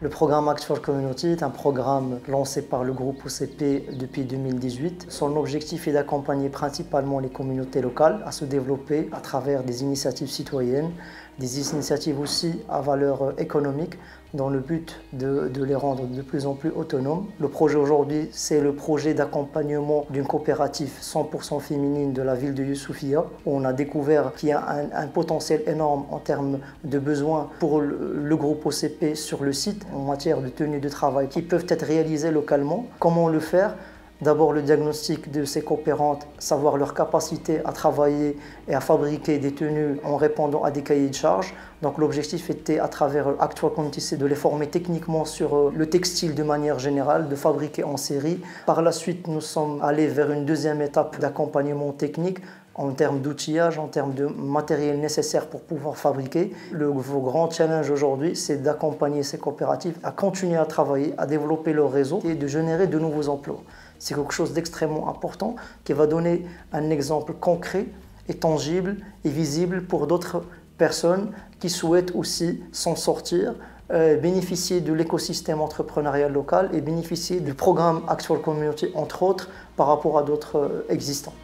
Le programme Act for Community est un programme lancé par le groupe OCP depuis 2018. Son objectif est d'accompagner principalement les communautés locales à se développer à travers des initiatives citoyennes, des initiatives aussi à valeur économique, dans le but de les rendre de plus en plus autonomes. Le projet aujourd'hui, c'est le projet d'accompagnement d'une coopérative 100% féminine de la ville de Youssoufia, où on a découvert qu'il y a un potentiel énorme en termes de besoins pour le groupe OCP sur le site, en matière de tenues de travail qui peuvent être réalisées localement. Comment le faire ? D'abord le diagnostic de ces coopérantes, savoir leur capacité à travailler et à fabriquer des tenues en répondant à des cahiers de charges. Donc l'objectif était à travers Act for Community, c'est de les former techniquement sur le textile de manière générale, de fabriquer en série. Par la suite, nous sommes allés vers une deuxième étape d'accompagnement technique en termes d'outillage, en termes de matériel nécessaire pour pouvoir fabriquer. Le grand challenge aujourd'hui, c'est d'accompagner ces coopératives à continuer à travailler, à développer leur réseau et de générer de nouveaux emplois. C'est quelque chose d'extrêmement important qui va donner un exemple concret et tangible et visible pour d'autres personnes qui souhaitent aussi s'en sortir, bénéficier de l'écosystème entrepreneurial local et bénéficier du programme Act for Community, entre autres, par rapport à d'autres existants.